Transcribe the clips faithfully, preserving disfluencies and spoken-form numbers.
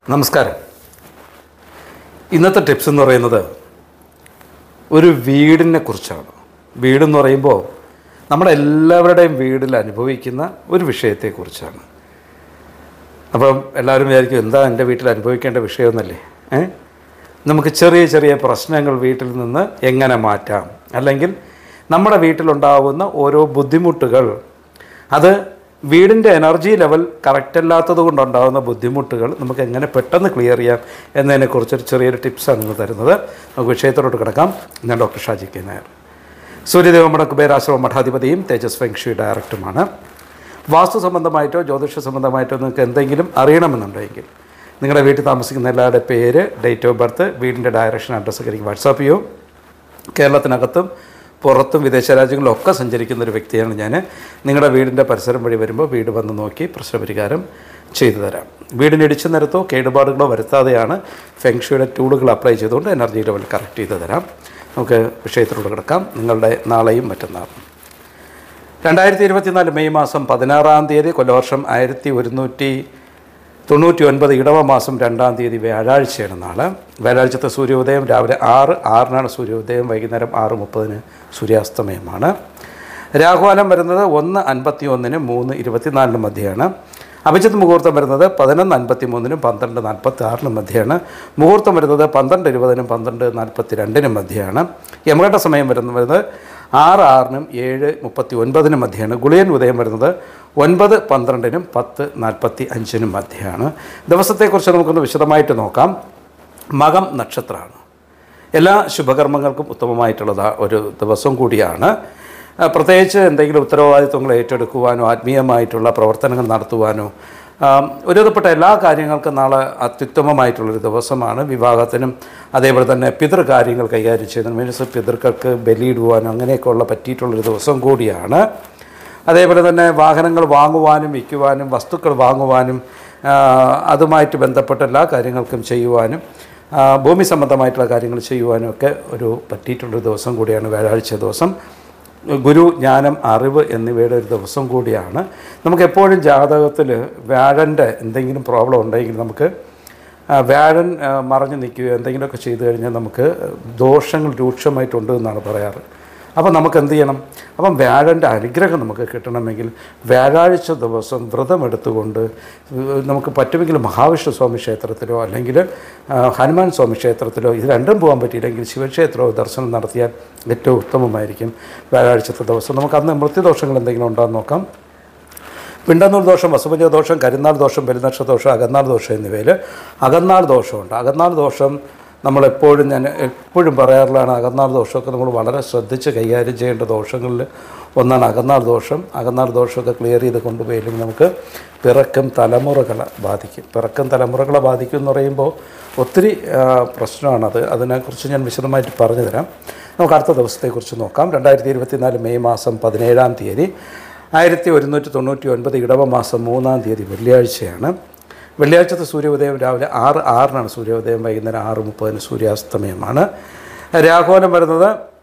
നമസ്കാരം. ഇന്നത്തെ ടിപ്സ് എന്ന് പറയുന്നത് ഒരു വീടിനെ കുറിച്ചാണ്. വീടെന്ന് പറയുമ്പോൾ നമ്മുടെ എല്ലാവരുടെയും വീട്ടിൽ അനുഭവിക്കുന്ന ഒരു വിഷയത്തെക്കുറിച്ചാണ്. അപ്പം എല്ലാവരും വിചാരിക്കും, എന്താ എൻ്റെ വീട്ടിൽ അനുഭവിക്കേണ്ട വിഷയമൊന്നല്ലേ? ഏ നമുക്ക് ചെറിയ ചെറിയ പ്രശ്നങ്ങൾ വീട്ടിൽ നിന്ന് എങ്ങനെ മാറ്റാം, അല്ലെങ്കിൽ നമ്മുടെ വീട്ടിലുണ്ടാകുന്ന ഓരോ ബുദ്ധിമുട്ടുകൾ, അത് വീടിൻ്റെ എനർജി ലെവൽ കറക്റ്റ് അല്ലാത്തത് കൊണ്ടുണ്ടാകുന്ന ബുദ്ധിമുട്ടുകൾ നമുക്ക് എങ്ങനെ പെട്ടെന്ന് ക്ലിയർ ചെയ്യാം എന്നതിനെക്കുറിച്ചൊരു ചെറിയൊരു ടിപ്സാണ് ഇന്ന് തരുന്നത്. നമുക്ക് വിഷയത്തോട്ട് കിടക്കാം. ഞാൻ ഡോക്ടർ ഷാജി കെ നായർ, സൂര്യദേവമഠ കുബേരാശ്രമ മഠാധിപതിയും തേജസ് ഫെങ് ഷുയി ഡയറക്ടറുമാണ്. വാസ്തു സംബന്ധമായിട്ടോ ജ്യോതിഷ സംബന്ധമായിട്ടോ നിങ്ങൾക്ക് എന്തെങ്കിലും അറിയണമെന്നുണ്ടെങ്കിൽ നിങ്ങളുടെ വീട്ടിൽ താമസിക്കുന്ന എല്ലാവരുടെ പേര്, ഡേറ്റ് ഓഫ് ബർത്ത്, വീടിൻ്റെ ഡയറക്ഷൻ, അഡ്രസ്സൊക്കെ എനിക്ക് വാട്സാപ്പ് ചെയ്യും. കേരളത്തിനകത്തും പുറത്തും വിദേശ രാജ്യങ്ങളിലൊക്കെ സഞ്ചരിക്കുന്ന ഒരു വ്യക്തിയാണ് ഞാൻ. നിങ്ങളുടെ വീടിൻ്റെ പരിസരം വഴി വരുമ്പോൾ വീട് വന്ന് നോക്കി പ്രശ്നപരിഹാരം ചെയ്തു തരാം. വീടിന് ഇടിച്ചു നിരത്തോ കേടുപാടുകളോ വരുത്താതെയാണ് ഫെങ് ഷുയിയുടെ ടൂളുകൾ അപ്ലൈ ചെയ്തുകൊണ്ട് എനർജി ലെവൽ കറക്റ്റ് ചെയ്ത് തരാം. നമുക്ക് വിഷയത്തിലൂടെ കിടക്കാം. നിങ്ങളുടെ നാളെയും മറ്റന്നാളും രണ്ടായിരത്തി ഇരുപത്തിനാല് മെയ് മാസം പതിനാറാം തീയതി കൊല്ലവർഷം ആയിരത്തി ഒരുന്നൂറ്റി തൊണ്ണൂറ്റി ഒൻപത് ഇടവ മാസം രണ്ടാം തീയതി വ്യാഴാഴ്ചയാണ് നാളെ. വ്യാഴാഴ്ചത്തെ സൂര്യോദയം രാവിലെ ആറ് ആറിനാണ് സൂര്യോദയം, വൈകുന്നേരം ആറ് മുപ്പതിന് സൂര്യാസ്തമയമാണ്. രാഹുകാലം വരുന്നത് ഒന്ന് അൻപത്തി ഒന്നിനും മൂന്ന് ഇരുപത്തിനാലിനും മധ്യയാണ്. അഭിജിത്ത് മുഹൂർത്തം വരുന്നത് പതിനൊന്ന് അൻപത്തി മൂന്നിനും പന്ത്രണ്ട് നാൽപ്പത്തി ആറിനും മധ്യയാണ്. മുഹൂർത്തം വരുന്നത് പന്ത്രണ്ട് ഇരുപതിനും പന്ത്രണ്ട് നാൽപ്പത്തി രണ്ടിനും മധ്യയാണ്. യമകണ്ഠ സമയം വരുന്നത് ആറ് ആറിനും ഏഴ് മുപ്പത്തി ഒൻപതിനും മധ്യയാണ്. ഗുളിയൻ ഉദയം വരുന്നത് ഒൻപത് പന്ത്രണ്ടിനും പത്ത് നാൽപ്പത്തി അഞ്ചിനും മധ്യയാണ്. ദിവസത്തെക്കുറിച്ച് നമുക്കൊന്ന് വിശദമായിട്ട് നോക്കാം. മകം നക്ഷത്രമാണ്. എല്ലാ ശുഭകർമ്മങ്ങൾക്കും ഉത്തമമായിട്ടുള്ളത് ഒരു ദിവസം കൂടിയാണ്. പ്രത്യേകിച്ച് എന്തെങ്കിലും ഉത്തരവാദിത്വങ്ങൾ ഏറ്റെടുക്കുവാനോ ആത്മീയമായിട്ടുള്ള പ്രവർത്തനങ്ങൾ നടത്തുവാനോ ഒരുവിധപ്പെട്ട എല്ലാ കാര്യങ്ങൾക്കും നാളെ അത്യുത്തമമായിട്ടുള്ളൊരു ദിവസമാണ്. വിവാഹത്തിനും അതേപോലെ തന്നെ പിതൃകാര്യങ്ങൾ കൈകാര്യം ചെയ്യുന്നതിന് മീൻസ് പിതൃക്കൾക്ക് ബലിയിടുവാനും അങ്ങനെയൊക്കെയുള്ള പറ്റിയിട്ടുള്ളൊരു ദിവസം കൂടിയാണ്. അതേപോലെ തന്നെ വാഹനങ്ങൾ വാങ്ങുവാനും വിൽക്കുവാനും വസ്തുക്കൾ വാങ്ങുവാനും അതുമായിട്ട് ബന്ധപ്പെട്ട എല്ലാ കാര്യങ്ങൾക്കും ചെയ്യുവാനും ഭൂമി സംബന്ധമായിട്ടുള്ള കാര്യങ്ങൾ ചെയ്യുവാനും ഒക്കെ ഒരു പറ്റിയിട്ടുള്ളൊരു ദിവസം കൂടിയാണ് വ്യാഴാഴ്ച ദിവസം. ഗുരു, ജ്ഞാനം, അറിവ് എന്നിവയുടെ ഒരു ദിവസം കൂടിയാണ്. നമുക്കെപ്പോഴും ജാതകത്തിൽ വ്യാഴൻ്റെ എന്തെങ്കിലും പ്രോബ്ലം ഉണ്ടെങ്കിൽ നമുക്ക് വ്യാഴൻ മറഞ്ഞു നിൽക്കുകയോ എന്തെങ്കിലുമൊക്കെ ചെയ്തു കഴിഞ്ഞാൽ നമുക്ക് ദോഷങ്ങൾ രൂക്ഷമായിട്ടുണ്ട് എന്നാണ് പറയാറ്. അപ്പം നമുക്ക് എന്ത് ചെയ്യണം? അപ്പം വ്യാഴൻ്റെ അനുഗ്രഹം നമുക്ക് കിട്ടണമെങ്കിൽ വ്യാഴാഴ്ച ദിവസം വ്രതമെടുത്തുകൊണ്ട് നമുക്ക് പറ്റുമെങ്കിൽ മഹാവിഷ്ണു സ്വാമി ക്ഷേത്രത്തിലോ അല്ലെങ്കിൽ ഹനുമാൻ സ്വാമി ക്ഷേത്രത്തിലോ, ഇത് രണ്ടും പോകാൻ പറ്റിയില്ലെങ്കിൽ ശിവക്ഷേത്രമോ ദർശനം നടത്തിയാൽ ഏറ്റവും ഉത്തമമായിരിക്കും വ്യാഴാഴ്ചത്തെ ദിവസം. നമുക്ക് അന്ന് മൃത്യുദോഷങ്ങൾ എന്തെങ്കിലും ഉണ്ടോയെന്ന് നോക്കാം. പിണ്ടന്നൂർ ദോഷം, വസുപഞ്ച ദോഷം, കരിനാൾ ദോഷം, പെരുന്നക്ഷ ദോഷം, അകന്നാൾ ദോഷം എന്നിവയിൽ അകന്നാൾ ദോഷമുണ്ട്. അകന്നാൾ ദോഷം നമ്മളെപ്പോഴും ഞാൻ എപ്പോഴും പറയാറുള്ളതാണ്. അകന്നാൾ ദോഷമൊക്കെ നമ്മൾ വളരെ ശ്രദ്ധിച്ച് കൈകാര്യം ചെയ്യേണ്ട ദോഷങ്ങളിൽ ഒന്നാണ് അകന്നാൾ ദോഷം. അകന്നാൾ ദോഷമൊക്കെ ക്ലിയർ ചെയ്ത് കൊണ്ടുപോയില്ലെങ്കിൽ നമുക്ക് പിറക്കും തലമുറകളെ ബാധിക്കും. പിറക്കും തലമുറകളെ ബാധിക്കും എന്ന് പറയുമ്പോൾ ഒത്തിരി പ്രശ്നമാണത്. അതിനെക്കുറിച്ച് ഞാൻ വിശദമായിട്ട് പറഞ്ഞു തരാം. നമുക്ക് അടുത്ത ദിവസത്തെക്കുറിച്ച് നോക്കാം. രണ്ടായിരത്തി ഇരുപത്തിനാല് മെയ് മാസം പതിനേഴാം തീയതി ആയിരത്തി ഒരുന്നൂറ്റി തൊണ്ണൂറ്റി ഒൻപത് ഇടവ മാസം മൂന്നാം തീയതി വെള്ളിയാഴ്ചയാണ്. വെള്ളിയാഴ്ചത്തെ സൂര്യോദയം രാവിലെ ആറ് ആറിനാണ് സൂര്യോദയം, വൈകുന്നേരം ആറ് മുപ്പതിന് സൂര്യാസ്തമയമാണ്. രാഹുകാലം വരുന്നത്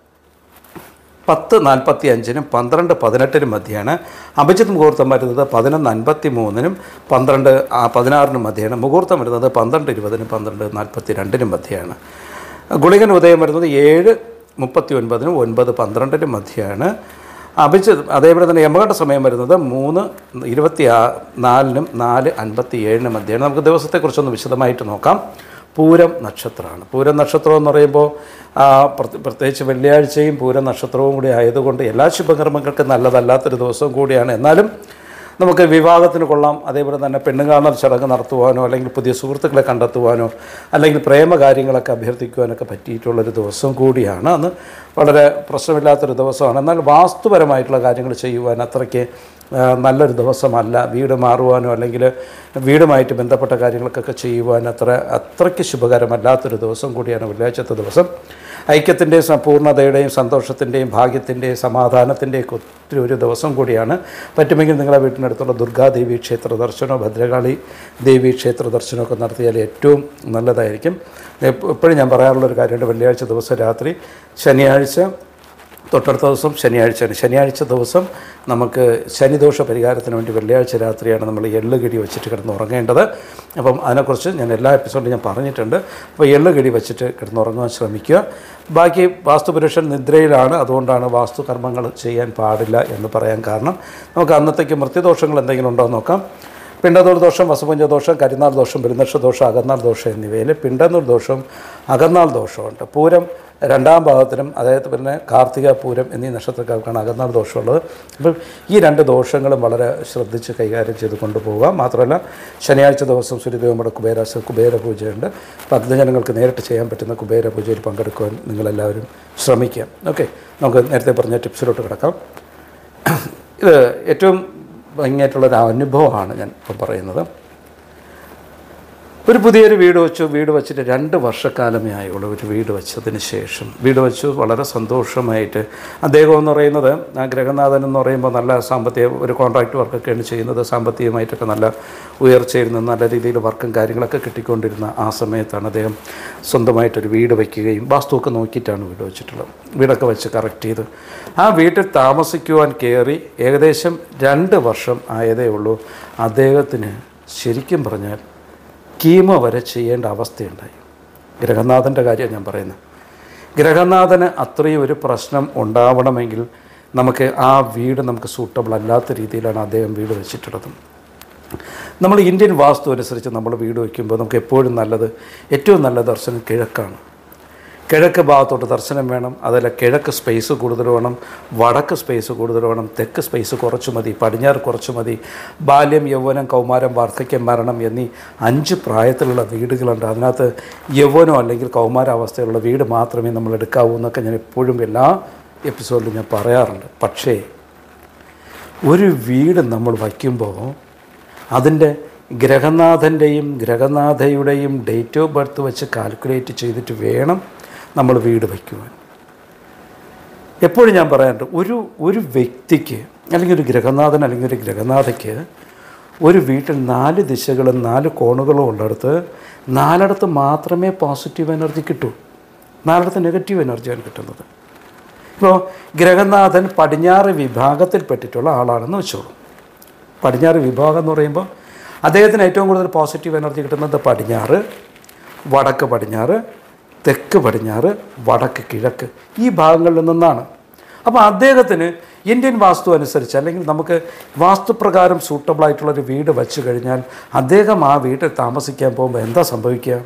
പത്ത് നാൽപ്പത്തി അഞ്ചിനും പന്ത്രണ്ട് പതിനെട്ടിനും മധ്യയാണ്. അഭിജിത്ത് മുഹൂർത്തം വരുന്നത് പതിനൊന്ന് അൻപത്തി മൂന്നിനും പന്ത്രണ്ട് പതിനാറിനും മധ്യയാണ്. മുഹൂർത്തം വരുന്നത് പന്ത്രണ്ട് ഇരുപതിനും പന്ത്രണ്ട് നാൽപ്പത്തി രണ്ടിനും മധ്യയാണ്. ഗുളികൻ ഉദയം വരുന്നത് ഏഴ് മുപ്പത്തി ഒൻപതിനും ഒൻപത് പന്ത്രണ്ടിനും മധ്യയാണ്. അഭിജിത്ത് അതേപോലെ തന്നെ യമകണ്ഠ സമയം വരുന്നത് മൂന്ന് ഇരുപത്തി ആ നാലിനും നാല് അൻപത്തി ഏഴിനും മധ്യയാണ്. നമുക്ക് ദിവസത്തെക്കുറിച്ചൊന്ന് വിശദമായിട്ട് നോക്കാം. പൂരം നക്ഷത്രമാണ്. പൂരം നക്ഷത്രം എന്ന് പറയുമ്പോൾ പ്രത്യേകിച്ച് വെള്ളിയാഴ്ചയും പൂരം നക്ഷത്രവും കൂടി ആയതുകൊണ്ട് എല്ലാ ശുഭകർമ്മങ്ങൾക്കും നല്ലതല്ലാത്തൊരു ദിവസം കൂടിയാണ്. എന്നാലും നമുക്ക് വിവാഹത്തിന് കൊള്ളാം. അതേപോലെ തന്നെ പെണ്ണുകാണൽ ചടങ്ങ് നടത്തുവാനോ അല്ലെങ്കിൽ പുതിയ സുഹൃത്തുക്കളെ കണ്ടെത്തുവാനോ അല്ലെങ്കിൽ പ്രേമകാര്യങ്ങളൊക്കെ അഭ്യർത്ഥിക്കുവാനൊക്കെ പറ്റിയിട്ടുള്ളൊരു ദിവസം കൂടിയാണ്. അന്ന് വളരെ പ്രശ്നമില്ലാത്തൊരു ദിവസമാണ്. എന്നാൽ വാസ്തുപരമായിട്ടുള്ള കാര്യങ്ങൾ ചെയ്യുവാൻ അത്രയ്ക്ക് നല്ലൊരു ദിവസമല്ല. വീട് മാറുവാനോ അല്ലെങ്കിൽ വീടുമായിട്ട് ബന്ധപ്പെട്ട കാര്യങ്ങൾക്കൊക്കെ ചെയ്യുവാൻ അത്ര അത്രയ്ക്ക് ശുഭകരമല്ലാത്തൊരു ദിവസം കൂടിയാണ് വെള്ളിയാഴ്ചത്തെ ദിവസം. ഐക്യത്തിൻ്റെയും പൂർണ്ണതയുടെയും സന്തോഷത്തിൻ്റെയും ഭാഗ്യത്തിൻ്റെയും സമാധാനത്തിൻ്റെയും ഒത്തിരി ഒരു ദിവസം കൂടിയാണ്. പറ്റുമെങ്കിൽ നിങ്ങളുടെ വീട്ടിനടുത്തുള്ള ദുർഗാദേവി ക്ഷേത്ര ദർശനമോ ഭദ്രകാളി ദേവി ക്ഷേത്ര ദർശനമൊക്കെ നടത്തിയാൽ ഏറ്റവും നല്ലതായിരിക്കും. എപ്പോഴും ഞാൻ പറയാറുള്ളൊരു കാര്യമുണ്ട്. വെള്ളിയാഴ്ച ദിവസം രാത്രി, ശനിയാഴ്ച തൊട്ടടുത്ത ദിവസം ശനിയാഴ്ചയാണ്. ശനിയാഴ്ച ദിവസം നമുക്ക് ശനിദോഷ പരിഹാരത്തിന് വേണ്ടി വെള്ളിയാഴ്ച രാത്രിയാണ് നമ്മൾ എള്ളുകിടി വെച്ചിട്ട് കിടന്ന് ഉറങ്ങേണ്ടത്. അപ്പം അതിനെക്കുറിച്ച് ഞാൻ എല്ലാ എപ്പിസോഡിലും ഞാൻ പറഞ്ഞിട്ടുണ്ട്. അപ്പോൾ എള്ളുകിടി വെച്ചിട്ട് കിടന്നുറങ്ങാൻ ശ്രമിക്കുക. ബാക്കി വാസ്തുപുരുഷൻ നിദ്രയിലാണ്, അതുകൊണ്ടാണ് വാസ്തുകർമ്മങ്ങൾ ചെയ്യാൻ പാടില്ല എന്ന് പറയാൻ കാരണം. നമുക്ക് അന്നത്തേക്ക് മൃത്യുദോഷങ്ങൾ എന്തെങ്കിലും ഉണ്ടോ എന്ന് നോക്കാം. പിണ്ടനൂർ ദോഷം, വസുപഞ്ച ദോഷം, കരിനാൾ ദോഷം, പെരുന്നക്ഷ ദോഷം, അകന്നാൾ ദോഷം എന്നിവയിൽ പിണ്ടനൂർ ദോഷവും അകന്നാൾ ദോഷമുണ്ട്. പൂരം രണ്ടാം ഭാഗത്തിനും അതായത് പിന്നെ കാർത്തിക, പൂരം എന്നീ നക്ഷത്രക്കാർക്കാണ് അകന്നാൾ ദോഷമുള്ളത്. അപ്പം ഈ രണ്ട് ദോഷങ്ങളും വളരെ ശ്രദ്ധിച്ച് കൈകാര്യം ചെയ്ത് കൊണ്ടുപോവുക. മാത്രമല്ല ശനിയാഴ്ച ദിവസം സൂര്യദേവയുടെ കുബേര കുബേര പൂജയുണ്ട്. ഭക്തജനങ്ങൾക്ക് നേരിട്ട് ചെയ്യാൻ പറ്റുന്ന കുബേര പൂജയിൽ പങ്കെടുക്കുവാൻ നിങ്ങളെല്ലാവരും ശ്രമിക്കുക. ഓക്കെ, നമുക്ക് നേരത്തെ പറഞ്ഞ ടിപ്സിലോട്ട് കിടക്കാം. ഇത് ഏറ്റവും ഭംഗിയായിട്ടുള്ളൊരു അനുഭവമാണ് ഞാൻ ഇപ്പം പറയുന്നത്. ഒരു പുതിയൊരു വീട് വെച്ചു. വീട് വെച്ചിട്ട് രണ്ട് വർഷക്കാലമേ ആയുള്ളൂ. ഒരു വീട് വെച്ചതിന് ശേഷം വീട് വെച്ചു വളരെ സന്തോഷമായിട്ട്. അദ്ദേഹം എന്ന് പറയുന്നത്, ആ ഗ്രഹനാഥൻ എന്ന് പറയുമ്പോൾ നല്ല സാമ്പത്തിക ഒരു കോൺട്രാക്റ്റ് വർക്കൊക്കെയാണ് ചെയ്യുന്നത്. സാമ്പത്തികമായിട്ടൊക്കെ നല്ല ഉയർച്ചയിരുന്ന നല്ല രീതിയിൽ വർക്കും കാര്യങ്ങളൊക്കെ കിട്ടിക്കൊണ്ടിരുന്ന ആ സമയത്താണ് അദ്ദേഹം സ്വന്തമായിട്ടൊരു വീട് വയ്ക്കുകയും വാസ്തുവൊക്കെ നോക്കിയിട്ടാണ് വീട് വെച്ചിട്ടുള്ളത്. വീടൊക്കെ വെച്ച് കറക്റ്റ് ചെയ്ത് ആ വീട്ടിൽ താമസിക്കുവാൻ കയറി ഏകദേശം രണ്ട് വർഷം ആയതേ ഉള്ളൂ. അദ്ദേഹത്തിന് ശരിക്കും പറഞ്ഞാൽ കീമോ വരെ ചെയ്യേണ്ട അവസ്ഥയുണ്ടായി. ഗ്രഹനാഥൻ്റെ കാര്യം ഞാൻ പറയുന്നത്. ഗ്രഹനാഥന് അത്രയും ഒരു പ്രശ്നം ഉണ്ടാവണമെങ്കിൽ നമുക്ക് ആ വീട് നമുക്ക് സൂട്ടബിൾ അല്ലാത്ത രീതിയിലാണ് അദ്ദേഹം വീട് വെച്ചിട്ടുള്ളത്. നമ്മൾ ഇന്ത്യൻ വാസ്തു അനുസരിച്ച് നമ്മൾ വീട് വയ്ക്കുമ്പോൾ നമുക്ക് എപ്പോഴും നല്ലത്, ഏറ്റവും നല്ല ദർശനം കിഴക്കാണ്. കിഴക്ക് ഭാഗത്തോട്ട് ദർശനം വേണം. അതല്ല, കിഴക്ക് സ്പേസ് കൂടുതൽ വേണം, വടക്ക് സ്പേസ് കൂടുതൽ വേണം, തെക്ക് സ്പേസ് കുറച്ച് മതി, പടിഞ്ഞാറ് കുറച്ച് മതി. ബാല്യം, യൗവനം, കൗമാരം, വാർദ്ധക്യം, മരണം എന്നീ അഞ്ച് പ്രായത്തിലുള്ള വീടുകളുണ്ട്. അതിനകത്ത് യൗവനം അല്ലെങ്കിൽ കൗമാരാവസ്ഥയിലുള്ള വീട് മാത്രമേ നമ്മൾ എടുക്കാവൂ എന്നൊക്കെ ഞാൻ എപ്പോഴും എല്ലാ എപ്പിസോഡിലും ഞാൻ പറയാറുണ്ട്. പക്ഷേ ഒരു വീട് നമ്മൾ വയ്ക്കുമ്പോൾ അതിൻ്റെ ഗ്രഹനാഥൻ്റെയും ഗ്രഹനാഥയുടെയും ഡേറ്റ് ഓഫ് ബർത്ത് വെച്ച് കാൽക്കുലേറ്റ് ചെയ്തിട്ട് വേണം നമ്മൾ വീട് വയ്ക്കുവാൻ. എപ്പോഴും ഞാൻ പറയാറുണ്ട്, ഒരു ഒരു വ്യക്തിക്ക് അല്ലെങ്കിൽ ഒരു ഗ്രഹനാഥൻ അല്ലെങ്കിൽ ഒരു ഗ്രഹനാഥയ്ക്ക് ഒരു വീട്ടിൽ നാല് ദിശകളും നാല് കോണുകളും ഉള്ളിടത്ത് നാലിടത്ത് മാത്രമേ പോസിറ്റീവ് എനർജി കിട്ടൂ, നാലിടത്ത് നെഗറ്റീവ് എനർജിയാണ് കിട്ടുന്നത്. ഇപ്പോൾ ഗ്രഹനാഥൻ പടിഞ്ഞാറ് വിഭാഗത്തിൽപ്പെട്ടിട്ടുള്ള ആളാണെന്ന് വെച്ചോളൂ. പടിഞ്ഞാറ് വിഭാഗം എന്ന് പറയുമ്പോൾ അദ്ദേഹത്തിന് ഏറ്റവും കൂടുതൽ പോസിറ്റീവ് എനർജി കിട്ടുന്നത് പടിഞ്ഞാറ്, വടക്ക് പടിഞ്ഞാറ്, തെക്ക് പടിഞ്ഞാറ്, വടക്ക് കിഴക്ക് ഈ ഭാഗങ്ങളിൽ നിന്നാണ്. അപ്പോൾ അദ്ദേഹത്തിന് ഇന്ത്യൻ വാസ്തു അനുസരിച്ച് അല്ലെങ്കിൽ നമുക്ക് വാസ്തുപ്രകാരം സൂട്ടബിളായിട്ടുള്ളൊരു വീട് വച്ചു കഴിഞ്ഞാൽ അദ്ദേഹം ആ വീട്ടിൽ താമസിക്കാൻ പോകുമ്പോൾ എന്താ സംഭവിക്കുക?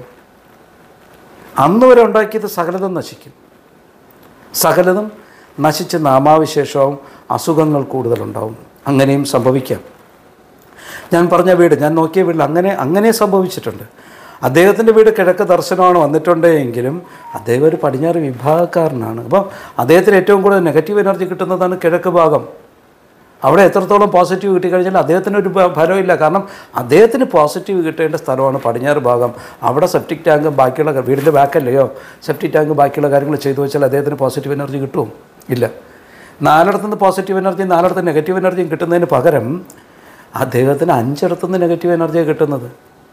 അന്ന് വരെ ഉണ്ടാക്കിയത് സകലതും നശിക്കും. സകലതും നശിച്ച് നാമാവിശേഷവും അസുഖങ്ങൾ കൂടുതലുണ്ടാവും. അങ്ങനെയും സംഭവിക്കാം. ഞാൻ പറഞ്ഞ വീട്, ഞാൻ നോക്കിയ വീട്ടിൽ അങ്ങനെ അങ്ങനെ സംഭവിച്ചിട്ടുണ്ട്. അദ്ദേഹത്തിൻ്റെ വീട് കിഴക്ക് ദർശനമാണ് വന്നിട്ടുണ്ടെങ്കിലും അദ്ദേഹം ഒരു പടിഞ്ഞാറ് വിഭാഗക്കാരനാണ്. അപ്പം അദ്ദേഹത്തിന് ഏറ്റവും കൂടുതൽ നെഗറ്റീവ് എനർജി കിട്ടുന്നതാണ് കിഴക്ക് ഭാഗം. അവിടെ എത്രത്തോളം പോസിറ്റീവ് കിട്ടിക്കഴിഞ്ഞാൽ അദ്ദേഹത്തിന് ഒരു ഫലമില്ല. കാരണം അദ്ദേഹത്തിന് പോസിറ്റീവ് കിട്ടേണ്ട സ്ഥലമാണ് പടിഞ്ഞാറ് ഭാഗം. അവിടെ സെപ്റ്റിക് ടാങ്കും ബാക്കിയുള്ള വീടിൻ്റെ ബാക്കല്ലയോ സെപ്റ്റിക് ടാങ്ക് ബാക്കിയുള്ള കാര്യങ്ങൾ ചെയ്തു വെച്ചാൽ അദ്ദേഹത്തിന് പോസിറ്റീവ് എനർജി കിട്ടുമോ? ഇല്ല. നാലിടത്തുനിന്ന് പോസിറ്റീവ് എനർജിയും നാലിടത്ത് നെഗറ്റീവ് എനർജിയും കിട്ടുന്നതിന് പകരം അദ്ദേഹത്തിന് അഞ്ചിടത്തുനിന്ന് നെഗറ്റീവ് എനർജിയാണ് കിട്ടുന്നത്.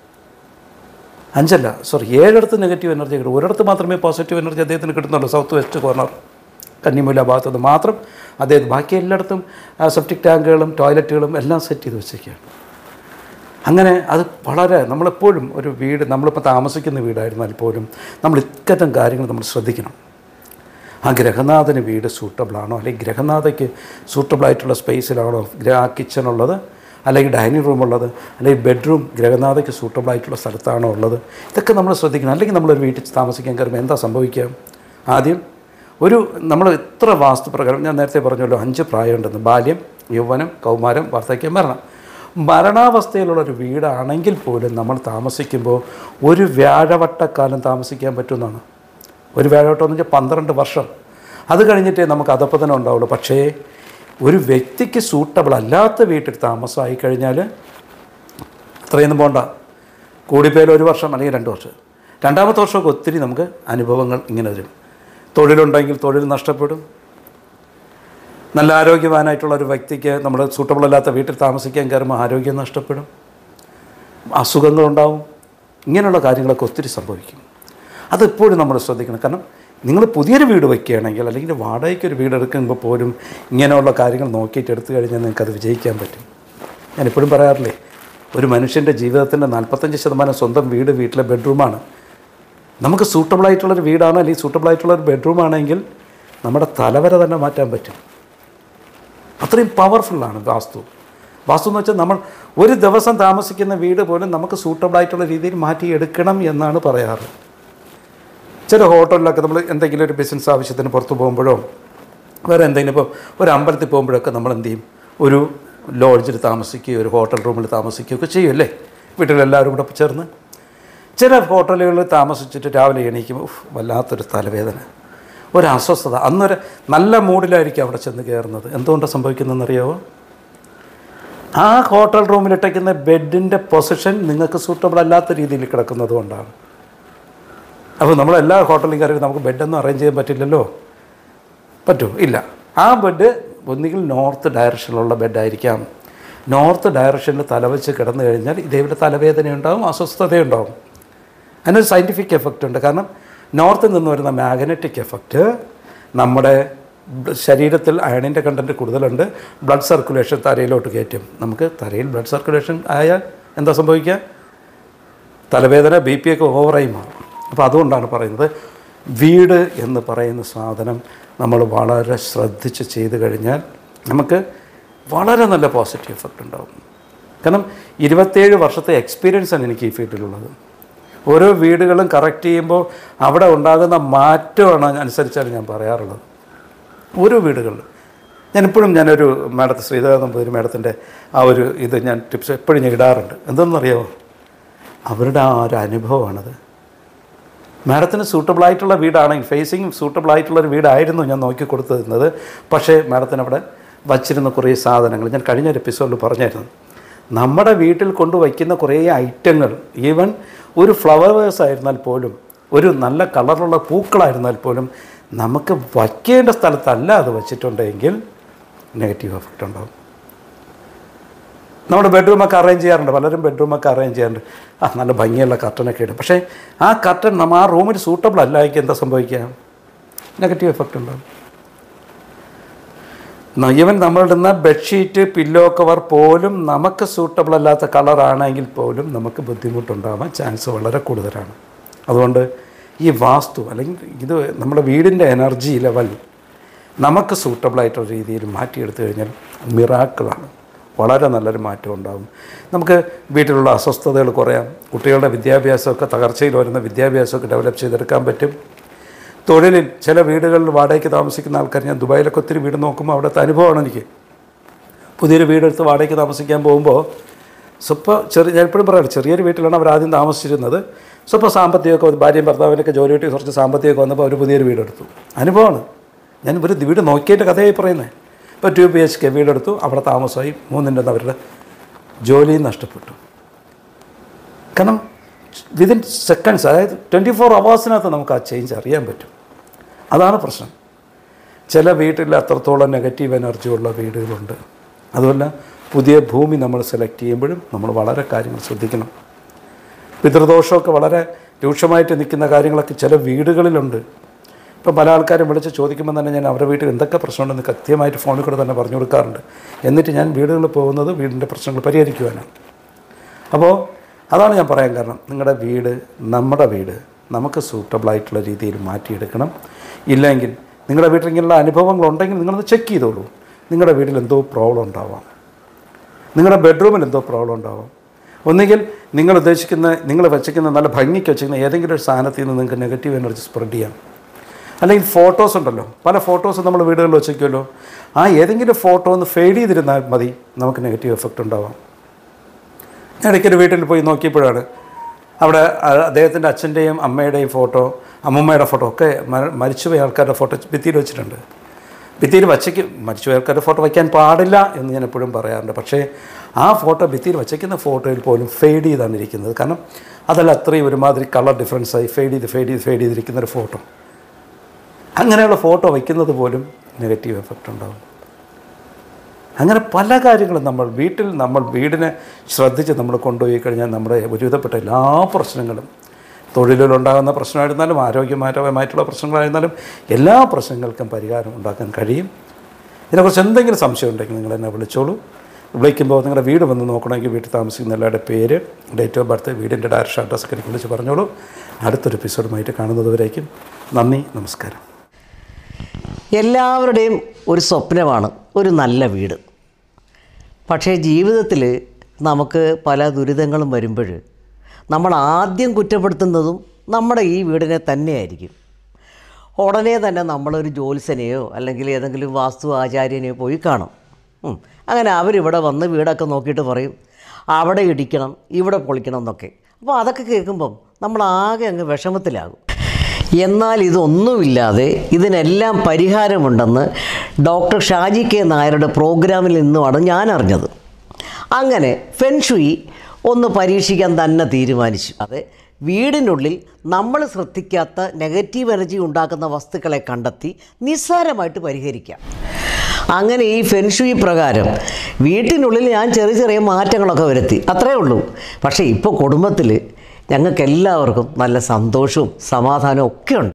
അഞ്ചല്ല സോറി ഏഴിടത്ത് നെഗറ്റീവ് എനർജി കിട്ടും. ഒരിടത്ത് മാത്രമേ പോസിറ്റീവ് എനർജി അദ്ദേഹത്തിന് കിട്ടുന്നുള്ളൂ. സൗത്ത് വെസ്റ്റ് കോർണർ കന്നിമൂല ഭാഗത്തുനിന്ന് മാത്രം അദ്ദേഹം, ബാക്കി എല്ലായിടത്തും സെപ്റ്റിക് ടാങ്കുകളും ടോയ്ലറ്റുകളും എല്ലാം സെറ്റ് ചെയ്ത് വെച്ചേക്കുകയാണ്. അങ്ങനെ അത് വളരെ നമ്മളെപ്പോഴും ഒരു വീട് നമ്മളിപ്പോൾ താമസിക്കുന്ന വീടായിരുന്നാൽ പോലും നമ്മൾ ഇത്തരം കാര്യങ്ങൾ നമ്മൾ ശ്രദ്ധിക്കണം. ആ ഗ്രഹനാഥന് വീട് സൂട്ടബിളാണോ, അല്ലെങ്കിൽ ഗ്രഹനാഥയ്ക്ക് സൂട്ടബിളായിട്ടുള്ള സ്പേസിലാണോ ആ കിച്ചണുള്ളത്, അല്ലെങ്കിൽ ഡൈനിങ് റൂമുള്ളത്, അല്ലെങ്കിൽ ബെഡ്റൂം ഗ്രഹനാഥയ്ക്ക് സൂട്ടബിളായിട്ടുള്ള സ്ഥലത്താണോ ഉള്ളത്, ഇതൊക്കെ നമ്മൾ ശ്രദ്ധിക്കണം. അല്ലെങ്കിൽ നമ്മളൊരു വീട്ടിൽ താമസിക്കാൻ കയറുമ്പോൾ എന്താ സംഭവിക്കുക? ആദ്യം ഒരു നമ്മൾ ഇത്ര വാസ്തുപ്രകാരം ഞാൻ നേരത്തെ പറഞ്ഞല്ലോ അഞ്ച് പ്രായമുണ്ടെന്ന്: ബാല്യം, യൗവനം, കൗമാരം, വാർദ്ധക്യം, മരണം. മരണാവസ്ഥയിലുള്ളൊരു വീടാണെങ്കിൽ പോലും നമ്മൾ താമസിക്കുമ്പോൾ ഒരു വ്യാഴവട്ടക്കാലം താമസിക്കാൻ പറ്റുമെന്നാണ്. ഒരു വ്യാഴവട്ടം എന്ന് വെച്ചാൽ പന്ത്രണ്ട് വർഷം. അത് കഴിഞ്ഞിട്ടേ നമുക്ക് അധപ്പതനം ഉണ്ടാവുള്ളൂ. പക്ഷേ ഒരു വ്യക്തിക്ക് സൂട്ടബിൾ അല്ലാത്ത വീട്ടിൽ താമസമായി കഴിഞ്ഞാൽ അത്രയൊന്നും പോകണ്ട. കൂടിപ്പോയാൽ ഒരു വർഷം അല്ലെങ്കിൽ രണ്ട് വർഷം. രണ്ടാമത്തെ വർഷമൊക്കെ ഒത്തിരി നമുക്ക് അനുഭവങ്ങൾ ഇങ്ങനെ വരും. തൊഴിലുണ്ടെങ്കിൽ തൊഴിൽ നഷ്ടപ്പെടും. നല്ല ആരോഗ്യവാനായിട്ടുള്ള ഒരു വ്യക്തിക്ക് നമ്മൾ സൂട്ടബിൾ അല്ലാത്ത വീട്ടിൽ താമസിക്കാൻ കയറുമ്പോൾ ആരോഗ്യം നഷ്ടപ്പെടും, അസുഖങ്ങളുണ്ടാവും. ഇങ്ങനെയുള്ള കാര്യങ്ങളൊക്കെ ഒത്തിരി സംഭവിക്കും. അതെപ്പോഴും നമ്മൾ ശ്രദ്ധിക്കണം. കാരണം നിങ്ങൾ പുതിയൊരു വീട് വയ്ക്കുകയാണെങ്കിൽ അല്ലെങ്കിൽ വാടകയ്ക്ക് ഒരു വീട് എടുക്കുമ്പോൾ പോലും ഇങ്ങനെയുള്ള കാര്യങ്ങൾ നോക്കിയിട്ട് എടുത്തു കഴിഞ്ഞാൽ നിങ്ങൾക്കത് വിജയിക്കാൻ പറ്റും. ഞാനെപ്പോഴും പറയാറില്ലേ, ഒരു മനുഷ്യൻ്റെ ജീവിതത്തിൻ്റെ നാൽപ്പത്തഞ്ച് ശതമാനം സ്വന്തം വീട് വീട്ടിലെ ബെഡ്റൂമാണ്. നമുക്ക് സൂട്ടബിളായിട്ടുള്ളൊരു വീടാണ് അല്ലെങ്കിൽ സൂട്ടബിളായിട്ടുള്ളൊരു ബെഡ്റൂമാണെങ്കിൽ നമ്മുടെ തലവര തന്നെ മാറ്റാൻ പറ്റും. അത്രയും പവർഫുള്ളാണ് വാസ്തു. വാസ്തു എന്ന് വെച്ചാൽ നമ്മൾ ഒരു ദിവസം താമസിക്കുന്ന വീട് പോലും നമുക്ക് സൂട്ടബിളായിട്ടുള്ള രീതിയിൽ മാറ്റിയെടുക്കണം എന്നാണ് പറയാറ്. ചില ഹോട്ടലിലൊക്കെ നമ്മൾ എന്തെങ്കിലും ഒരു ബിസിനസ് ആവശ്യത്തിന് പുറത്ത് പോകുമ്പോഴോ വേറെ എന്തെങ്കിലും ഇപ്പോൾ ഒരു അമ്പലത്തിൽ പോകുമ്പോഴൊക്കെ നമ്മൾ എന്ത് ചെയ്യും, ഒരു ലോഡ്ജിൽ താമസിക്കുകയോ ഒരു ഹോട്ടൽ റൂമിൽ താമസിക്കുകയൊക്കെ ചെയ്യുമല്ലേ, വീട്ടിലെല്ലാവരും കൂടെ ചേർന്ന്. ചില ഹോട്ടലുകളിൽ താമസിച്ചിട്ട് രാവിലെ എണീക്കുമ്പോൾ വല്ലാത്തൊരു തലവേദന, ഒരു അസ്വസ്ഥത. അന്നൊരു നല്ല മൂഡിലായിരിക്കും അവിടെ ചെന്ന് കയറുന്നത്. എന്തുകൊണ്ടാണ് സംഭവിക്കുന്നതെന്നറിയാമോ? ആ ഹോട്ടൽ റൂമിലിട്ടേക്കുന്ന ബെഡിൻ്റെ പൊസിഷൻ നിങ്ങൾക്ക് സൂട്ടബിൾ അല്ലാത്ത രീതിയിൽ കിടക്കുന്നത് കൊണ്ടാണ്. അപ്പോൾ നമ്മളെല്ലാ ഹോട്ടലിലും കയറി നമുക്ക് ബെഡൊന്നും അറേഞ്ച് ചെയ്യാൻ പറ്റില്ലല്ലോ. പറ്റുമോ? ഇല്ല. ആ ബെഡ് ഒന്നുകിൽ നോർത്ത് ഡയറക്ഷനിലുള്ള ബെഡായിരിക്കാം. നോർത്ത് ഡയറക്ഷനിൽ തലവെച്ച് കിടന്നു കഴിഞ്ഞാൽ ഇതേപോലെ തലവേദനയുണ്ടാവും, അസ്വസ്ഥതയുണ്ടാവും. അതിനൊരു സയൻറ്റിഫിക് എഫക്റ്റ് ഉണ്ട്. കാരണം നോർത്തിൽ നിന്ന് വരുന്ന മാഗ്നറ്റിക് എഫക്റ്റ് നമ്മുടെ ശരീരത്തിൽ അയണിൻ്റെ കണ്ടൻറ്റ് കൂടുതലുണ്ട്. ബ്ലഡ് സർക്കുലേഷൻ തലയിലോട്ട് കയറ്റും. നമുക്ക് തലയിൽ ബ്ലഡ് സർക്കുലേഷൻ ആയാൽ എന്താ സംഭവിക്കുക? തലവേദന, ബി പി ഒക്കെ ഓവറായി മാറും. അപ്പോൾ അതുകൊണ്ടാണ് പറയുന്നത്, വീട് എന്ന് പറയുന്ന സാധനം നമ്മൾ വളരെ ശ്രദ്ധിച്ച് ചെയ്ത് കഴിഞ്ഞാൽ നമുക്ക് വളരെ നല്ല പോസിറ്റീവ് എഫക്റ്റ് ഉണ്ടാകും. കാരണം ഇരുപത്തേഴ് വർഷത്തെ എക്സ്പീരിയൻസാണ് എനിക്ക് ഈ ഫീൽഡിലുള്ളത്. ഓരോ വീടുകളും കറക്റ്റ് ചെയ്യുമ്പോൾ അവിടെ ഉണ്ടാകുന്ന മാറ്റമാണ് അനുസരിച്ചാണ് ഞാൻ പറയാറുള്ളത്. ഓരോ വീടുകളിൽ ഞാനിപ്പോഴും ഞാനൊരു മാഡത്തെ ശ്രീധരനമ്പൂതിരി മാഡത്തിൻ്റെ ആ ഒരു ഇത് ഞാൻ ടിപ്സ് എപ്പോഴും ഞാൻ ഇടാറുണ്ട്. എന്തെന്നറിയാമോ? അവരുടെ ആ ഒരു അനുഭവമാണത്. മാഡത്തിന് സൂട്ടബിളായിട്ടുള്ള വീടാണെങ്കിൽ, ഫേസിങ് സൂട്ടബിളായിട്ടുള്ളൊരു വീടായിരുന്നു ഞാൻ നോക്കി കൊടുത്തിരുന്നത്. പക്ഷേ മാഡത്തിന് അവിടെ വച്ചിരുന്ന കുറേ സാധനങ്ങൾ ഞാൻ കഴിഞ്ഞൊരു എപ്പിസോഡിൽ പറഞ്ഞായിരുന്നു. നമ്മുടെ വീട്ടിൽ കൊണ്ടുവയ്ക്കുന്ന കുറേ ഐറ്റങ്ങൾ, ഈവൻ ഒരു ഫ്ലവർ വേസ് ആയിരുന്നാൽ പോലും, ഒരു നല്ല കളറുള്ള പൂക്കളായിരുന്നാൽ പോലും, നമുക്ക് വയ്ക്കേണ്ട സ്ഥലത്തല്ല അത് വച്ചിട്ടുണ്ടെങ്കിൽ നെഗറ്റീവ് എഫക്റ്റ് ഉണ്ടാകും. നമ്മുടെ ബെഡ്റൂമൊക്കെ അറേഞ്ച് ചെയ്യാറുണ്ട്, പലരും ബെഡ്റൂമൊക്കെ അറേഞ്ച് ചെയ്യാറുണ്ട്. ആ നല്ല ഭംഗിയുള്ള കർട്ടനൊക്കെ ഇടും. പക്ഷേ ആ കർട്ടൻ നമ്മൾ ആ റൂമിൽ സൂട്ടബിൾ അല്ല എങ്കിൽ എന്താ സംഭവിക്കുക? നെഗറ്റീവ് എഫക്റ്റ് ഉണ്ടാകും. ഈവൻ നമ്മളിടുന്ന ബെഡ്ഷീറ്റ്, പില്ലോ കവർ പോലും നമുക്ക് സൂട്ടബിൾ അല്ലാത്ത കളറാണെങ്കിൽ പോലും നമുക്ക് ബുദ്ധിമുട്ടുണ്ടാകാൻ ചാൻസ് വളരെ കൂടുതലാണ്. അതുകൊണ്ട് ഈ വാസ്തു അല്ലെങ്കിൽ ഇത് നമ്മുടെ വീടിൻ്റെ എനർജി ലെവൽ നമുക്ക് സൂട്ടബിളായിട്ടുള്ള രീതിയിൽ മാറ്റിയെടുത്തു കഴിഞ്ഞാൽ മിറാക്കിളാണ്. വളരെ നല്ലൊരു മാറ്റം ഉണ്ടാകും. നമുക്ക് വീട്ടിലുള്ള അസ്വസ്ഥതകൾ കുറയാം. കുട്ടികളുടെ വിദ്യാഭ്യാസമൊക്കെ, തകർച്ചയിൽ വരുന്ന വിദ്യാഭ്യാസമൊക്കെ ഡെവലപ്പ് ചെയ്തെടുക്കാൻ പറ്റും. തൊഴിലിൽ ചില വീടുകളിൽ വാടകയ്ക്ക് താമസിക്കുന്ന ആൾക്കാർ, ഞാൻ ദുബായിലൊക്കെ ഒത്തിരി വീട് നോക്കുമ്പോൾ അവിടുത്തെ അനുഭവമാണ് എനിക്ക്. പുതിയൊരു വീടെടുത്ത് വാടകയ്ക്ക് താമസിക്കാൻ പോകുമ്പോൾ സ്വപ്പം ചെറിയ ഞാൻ എപ്പോഴും പറയാറ്, ചെറിയൊരു വീട്ടിലാണ് അവർ ആദ്യം താമസിച്ചിരുന്നത്. സ്വപ്പം സാമ്പത്തികമൊക്കെ, ഭാര്യയും ഭർത്താവിനൊക്കെ ജോലി കിട്ടി കുറച്ച് സാമ്പത്തികമൊക്കെ വന്നപ്പോൾ അവർ പുതിയൊരു വീടെടുത്തു. അനുഭവമാണ്. ഞാൻ ഒരു വീട് നോക്കിയിട്ട് കഥയായി പറയുന്നത്. ഇപ്പോൾ ടു ബി എച്ച് കെ വീടെടുത്തു, അവിടെ താമസമായി, മൂന്നിൻ്റെ ഒന്ന് അവരുടെ ജോലിയും നഷ്ടപ്പെട്ടു. കാരണം വിതിൻ സെക്കൻഡ്സ്, അതായത് ട്വൻറ്റി ഫോർ അവേഴ്സിനകത്ത് നമുക്ക് ആ ചേഞ്ച് അറിയാൻ പറ്റും. അതാണ് പ്രശ്നം. ചില വീട്ടിൽ അത്രത്തോളം നെഗറ്റീവ് എനർജി ഉള്ള വീടുകളുണ്ട്. അതുമല്ല, പുതിയ ഭൂമി നമ്മൾ സെലക്ട് ചെയ്യുമ്പോഴും നമ്മൾ വളരെ കാര്യങ്ങൾ ശ്രദ്ധിക്കണം. പിതൃദോഷമൊക്കെ വളരെ രൂക്ഷമായിട്ട് നിൽക്കുന്ന കാര്യങ്ങളൊക്കെ ചില വീടുകളിലുണ്ട്. ഇപ്പം പല ആൾക്കാരും വിളിച്ച് ചോദിക്കുമ്പോൾ തന്നെ ഞാൻ അവരുടെ വീട്ടിൽ എന്തൊക്കെ പ്രശ്നമുണ്ടെന്ന് കൃത്യമായിട്ട് ഫോണിൽ കൂടെ തന്നെ പറഞ്ഞു കൊടുക്കാറുണ്ട്. എന്നിട്ട് ഞാൻ വീടുകളിൽ പോകുന്നത് വീടിൻ്റെ പ്രശ്നങ്ങൾ പരിഹരിക്കുവാനാണ്. അപ്പോൾ അതാണ് ഞാൻ പറയാൻ കാരണം, നിങ്ങളുടെ വീട് നമ്മുടെ വീട് നമുക്ക് സൂട്ടബിളായിട്ടുള്ള രീതിയിൽ മാറ്റിയെടുക്കണം. ഇല്ലെങ്കിൽ നിങ്ങളുടെ വീട്ടിൽ ഇങ്ങനെയുള്ള അനുഭവങ്ങളുണ്ടെങ്കിൽ നിങ്ങളത് ചെക്ക് ചെയ്തോളൂ. നിങ്ങളുടെ വീട്ടിൽ എന്തോ പ്രോബ്ലം ഉണ്ടാവാം, നിങ്ങളുടെ ബെഡ്റൂമിൽ എന്തോ പ്രോബ്ലം ഉണ്ടാവാം. ഒന്നുകിൽ നിങ്ങൾ ഉദ്ദേശിക്കുന്ന, നിങ്ങൾ വെച്ചിരിക്കുന്ന നല്ല ഭംഗിക്ക് വെച്ചിരിക്കുന്ന ഏതെങ്കിലും ഒരു സാധനത്തിൽ നിന്ന് നിങ്ങൾക്ക് നെഗറ്റീവ് എനർജി സ്പ്രെഡ് ചെയ്യാം. അല്ലെങ്കിൽ ഫോട്ടോസ് ഉണ്ടല്ലോ, പല ഫോട്ടോസ് നമ്മൾ വീടുകളിൽ വെച്ചേക്കുമല്ലോ, ആ ഏതെങ്കിലും ഫോട്ടോ ഒന്ന് ഫെയ്ഡ് ചെയ്തിരുന്നാൽ മതി, നമുക്ക് നെഗറ്റീവ് എഫക്റ്റ് ഉണ്ടാവാം. ഞാൻ ഇടയ്ക്കൊരു വീട്ടിൽ പോയി നോക്കിയപ്പോഴാണ് അവിടെ അദ്ദേഹത്തിൻ്റെ അച്ഛൻ്റെയും അമ്മയുടെയും ഫോട്ടോ, അമ്മൂമ്മയുടെ ഫോട്ടോ ഒക്കെ മരിച്ചുപോയ ആൾക്കാരുടെ ഫോട്ടോ ഭിത്തിയിൽ വെച്ചിട്ടുണ്ട്. ഭിത്തിയിൽ വച്ചയ്ക്ക് മരിച്ചുപോയ ആൾക്കാരുടെ ഫോട്ടോ വയ്ക്കാൻ പാടില്ല എന്ന് ഞാൻ എപ്പോഴും പറയാറുണ്ട്. പക്ഷേ ആ ഫോട്ടോ ഭിത്തിയിൽ വച്ചയ്ക്കുന്ന ഫോട്ടോയിൽ പോലും ഫെയ്ഡ് ചെയ്താണ് ഇരിക്കുന്നത്. കാരണം അതല്ല, അത്രയും ഒരുമാതിരി കളർ ഡിഫറൻസായി ഫെയ്ഡ് ചെയ്ത് ഫെയ്ഡ് ചെയ്ത് ഫെയ്ഡ് ചെയ്തിരിക്കുന്നൊരു ഫോട്ടോ. അങ്ങനെയുള്ള ഫോട്ടോ വയ്ക്കുന്നത് പോലും നെഗറ്റീവ് എഫക്റ്റ് ഉണ്ടാകും. അങ്ങനെ പല കാര്യങ്ങളും നമ്മൾ വീട്ടിൽ നമ്മൾ വീടിനെ ശ്രദ്ധിച്ച് നമ്മൾ കൊണ്ടുപോയി കഴിഞ്ഞാൽ നമ്മുടെ ഒരുവിധപ്പെട്ട എല്ലാ പ്രശ്നങ്ങളും തൊഴിലിലുണ്ടാകുന്ന പ്രശ്നമായിരുന്നാലും ആരോഗ്യപരമായിട്ടുള്ള പ്രശ്നങ്ങളായിരുന്നാലും എല്ലാ പ്രശ്നങ്ങൾക്കും പരിഹാരം ഉണ്ടാക്കാൻ കഴിയും. ഇതിനെക്കുറിച്ച് എന്തെങ്കിലും സംശയം ഉണ്ടെങ്കിൽ നിങ്ങൾ എന്നെ വിളിച്ചോളൂ. വിളിക്കുമ്പോൾ നിങ്ങളുടെ വീട് വന്ന് നോക്കണമെങ്കിൽ വീട്ടിൽ താമസിക്കുന്ന എല്ലാവരുടെ പേര്, ഡേറ്റ് ഓഫ് ബർത്ത്, വീടിൻ്റെ ഡയറക്ഷൻ അഡ്രസ്സൊക്കെ എനിക്ക് വിളിച്ച് പറഞ്ഞോളൂ. അടുത്തൊരു എപ്പിസോഡുമായിട്ട് കാണുന്നതുവരേക്കും നന്ദി, നമസ്കാരം. എല്ലാവരുടെയും ഒരു സ്വപ്നമാണ് ഒരു നല്ല വീട്. പക്ഷേ ജീവിതത്തിൽ നമുക്ക് പല ദുരിതങ്ങളും വരുമ്പോൾ നമ്മൾ ആദ്യം കുറ്റപ്പെടുത്തുന്നതും നമ്മുടെ ഈ വീടിനെ തന്നെയായിരിക്കും. ഉടനെ തന്നെ നമ്മളൊരു ജ്യോത്സ്യനെയോ അല്ലെങ്കിൽ ഏതെങ്കിലും വാസ്തു ആചാര്യനെയോ പോയി കാണും. അങ്ങനെ അവരിവിടെ വന്ന് വീടൊക്കെ നോക്കിയിട്ട് പറയും അവിടെ ഇടിക്കണം, ഇവിടെ പൊളിക്കണം എന്നൊക്കെ. അപ്പോൾ അതൊക്കെ കേൾക്കുമ്പം നമ്മളാകെ അങ്ങ് വിഷമത്തിലാകും. എന്നാൽ ഇതൊന്നുമില്ലാതെ ഇതിനെല്ലാം പരിഹാരമുണ്ടെന്ന് ഡോക്ടർ ഷാജി കെ നായരുടെ പ്രോഗ്രാമിൽ നിന്നുമാണ് ഞാൻ അറിഞ്ഞത്. അങ്ങനെ ഫെൻഷുയി ഒന്ന് പരീക്ഷിക്കാൻ തന്നെ തീരുമാനിച്ചു. അത് വീടിനുള്ളിൽ നമ്മൾ ശ്രദ്ധിക്കാത്ത നെഗറ്റീവ് എനർജി ഉണ്ടാക്കുന്ന വസ്തുക്കളെ കണ്ടെത്തി നിസ്സാരമായിട്ട് പരിഹരിക്കാം. അങ്ങനെ ഈ ഫെൻഷുയി പ്രകാരം വീട്ടിനുള്ളിൽ ഞാൻ ചെറിയ ചെറിയ മാറ്റങ്ങളൊക്കെ വരുത്തി, അത്രയേ ഉള്ളൂ. പക്ഷേ ഇപ്പോൾ കുടുംബത്തിൽ ഞങ്ങൾക്കെല്ലാവർക്കും നല്ല സന്തോഷവും സമാധാനവും ഒക്കെ ഉണ്ട്.